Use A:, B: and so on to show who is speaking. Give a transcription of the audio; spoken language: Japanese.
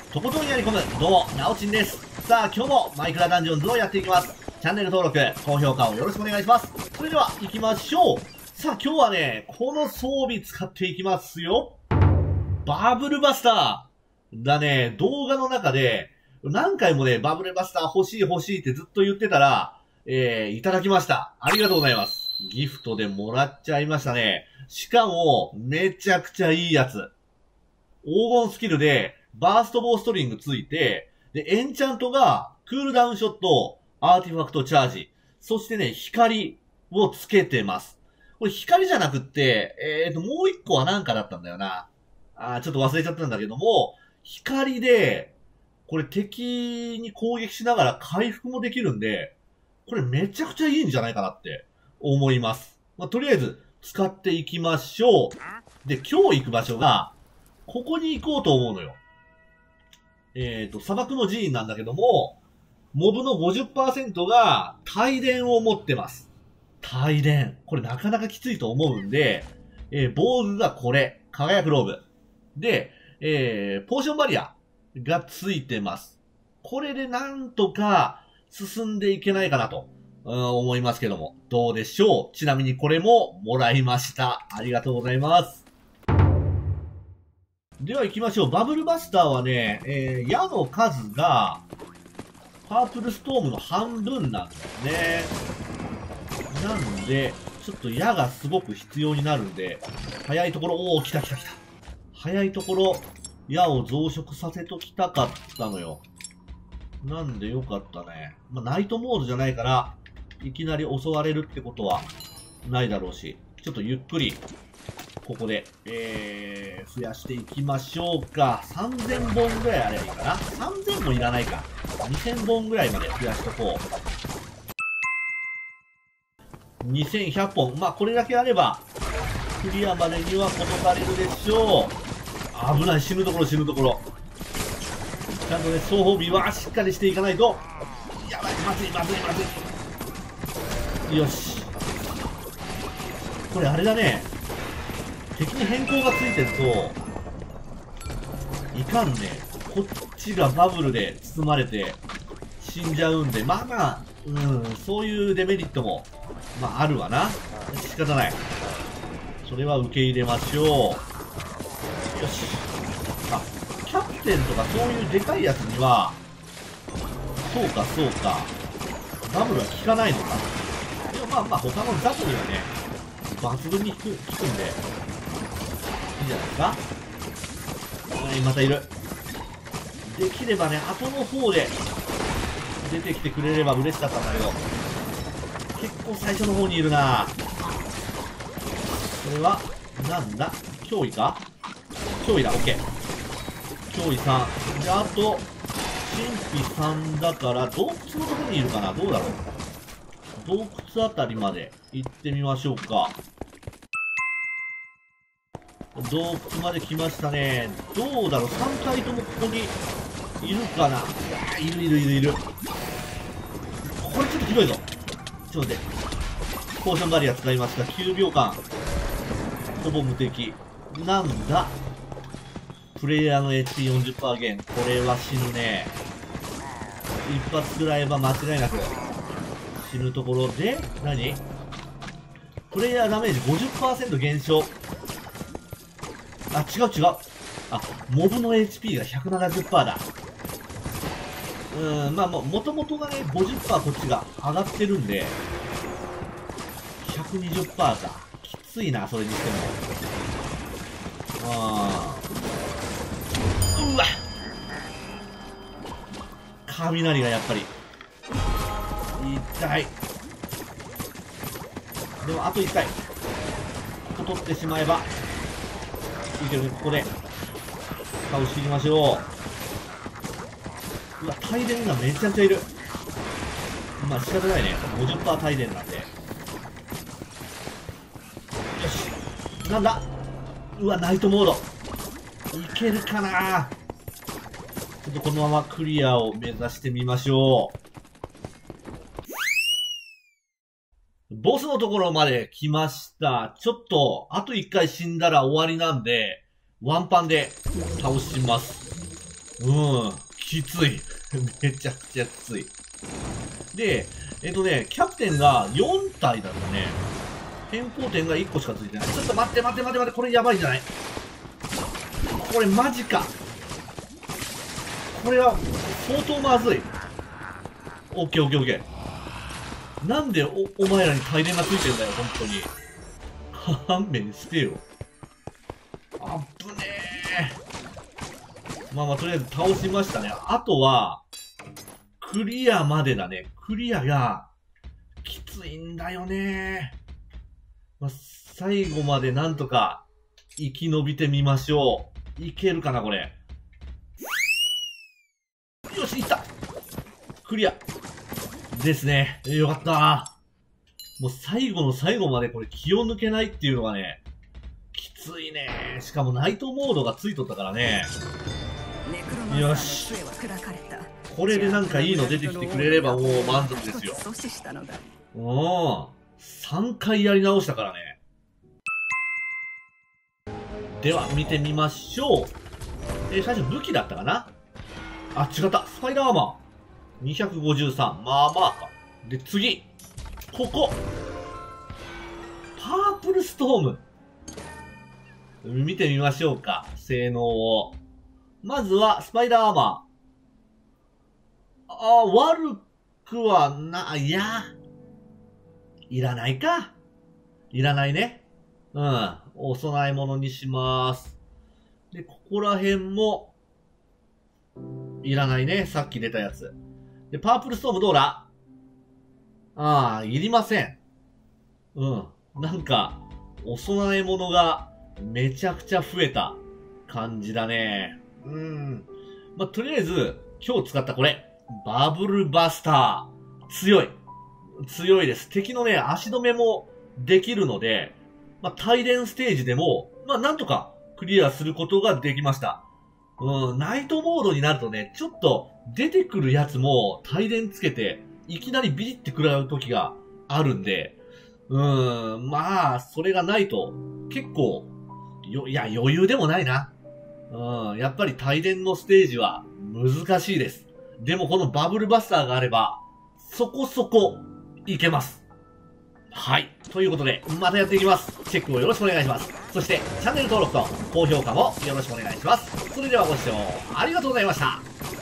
A: とことんやり込む、どうも、なおちんです。さあ、今日もマイクラダンジョンズをやっていきます。チャンネル登録、高評価をよろしくお願いします。それでは、行きましょう。さあ、今日はね、この装備使っていきますよ。バブルバスターだね、動画の中で、何回もね、バブルバスター欲しい欲しいってずっと言ってたら、いただきました。ありがとうございます。ギフトでもらっちゃいましたね。しかも、めちゃくちゃいいやつ。黄金スキルで、バーストボーストリングついて、で、エンチャントが、クールダウンショット、アーティファクトチャージ、そしてね、光をつけてます。これ光じゃなくって、もう一個は何かだったんだよな。ちょっと忘れちゃったんだけども、光で、これ敵に攻撃しながら回復もできるんで、これめちゃくちゃいいんじゃないかなって思います。とりあえず使っていきましょう。で、今日行く場所が、ここに行こうと思うのよ。砂漠の寺院なんだけども、モブの 50% が帯電を持ってます。帯電。これなかなかきついと思うんで、防具がこれ。輝くローブ。で、ポーションバリアがついてます。これでなんとか進んでいけないかなと、思いますけども。どうでしょう。ちなみにこれももらいました。ありがとうございます。では行きましょう。バブルバスターはね、矢の数が、パープルストームの半分なんだよね。なんで、ちょっと矢がすごく必要になるんで、早いところ、来た。早いところ、矢を増殖させときたかったのよ。なんでよかったね。ナイトモードじゃないから、いきなり襲われるってことはないだろうし、ちょっとゆっくり、ここで、増やしていきましょうか。3000本ぐらいあればいいかな。3000もいらないか。2000本ぐらいまで増やしとこう。2100本。これだけあれば、クリアまでには届かれるでしょう。危ない。死ぬところ。ちゃんとね、装備はしっかりしていかないと。やばい。まずい。よし。これあれだね。敵に変更がついてると、いかんね。こっちがバブルで包まれて死んじゃうんで、そういうデメリットも、あるわな。仕方ない。それは受け入れましょう。よし。キャプテンとかそういうでかいやつには、そうか。バブルは効かないのか。でも他の雑にはね、抜群に効くんで、いいんじゃないですか。またいる。できればね、後の方で出てきてくれれば嬉しかったんだけど、結構最初の方にいるな。これは、なんだ脅威か。脅威だ、オッケー。脅威さん。で、あと、神秘さんだから、洞窟のところにいるかな。どうだろう。洞窟あたりまで行ってみましょうか。洞窟まで来ましたね。どうだろう。3体ともここにいるかな。いる。これちょっとひどいぞ。ちょっと待って。ポーションバリア使いますが、9秒間。ほぼ無敵。なんだ。プレイヤーの HP40% 減。これは死ぬね。一発食らえば間違いなく死ぬところで、何？プレイヤーダメージ 50% 減少。違う。モブの HP が 170% だ。もともとがね、50% こっちが上がってるんで、120% か。きついな、それにしても。うわ！雷がやっぱり。痛い。でも、あと1回。ここ取ってしまえば。いいけどね、ここで倒していきましょう。うわ、帯電がめちゃくちゃいる。仕方ないね。50% 帯電なんで。よし。なんだ。うわ、ナイトモード。いけるかな。ちょっとこのままクリアを目指してみましょう。ボスのところまで来ました。ちょっと、あと1回死んだら終わりなんで、ワンパンで倒します。 きつい。めちゃくちゃきつい。で、キャプテンが4体だとね、変更点が1個しかついてない。ちょっと待って、これやばいんじゃない？これマジか。これは相当まずい。オッケー。なんでお前らに帯電がついてんだよ、本当に。勘弁してよ。あっぶねー。まあ、とりあえず倒しましたね。あとは、クリアまでだね。クリアが、きついんだよね。まあ、最後までなんとか、生き延びてみましょう。いけるかな、これ。よし、いったクリアですね。よかった。もう最後の最後までこれ気を抜けないっていうのがね、きついね。しかもナイトモードがついとったからね。よし。これでなんかいいの出てきてくれればもう満足ですよ。3回やり直したからね。では、見てみましょう。最初武器だったかなあ、違った。スパイダーアーマー。253。まあまあか。で、次。ここ。パープルストーム。見てみましょうか。性能を。まずは、スパイダーアーマー。悪くはいや。いらないか。いらないね。お供え物にします。で、ここら辺も、いらないね。さっき出たやつ。で、パープルストームどうだ？いりません。なんか、お供え物がめちゃくちゃ増えた感じだね。まあ、とりあえず、今日使ったこれ。バブルバスター。強いです。敵のね、足止めもできるので、まあ、帯電ステージでも、まあ、なんとかクリアすることができました。ナイトモードになるとね、ちょっと出てくるやつも帯電つけて、いきなりビリって食らう時があるんで、まあ、それがないと、結構、余裕でもないな。やっぱり帯電のステージは難しいです。でもこのバブルバスターがあれば、そこそこいけます。はい。ということで、またやっていきます。チェックをよろしくお願いします。そして、チャンネル登録と高評価もよろしくお願いします。それではご視聴ありがとうございました。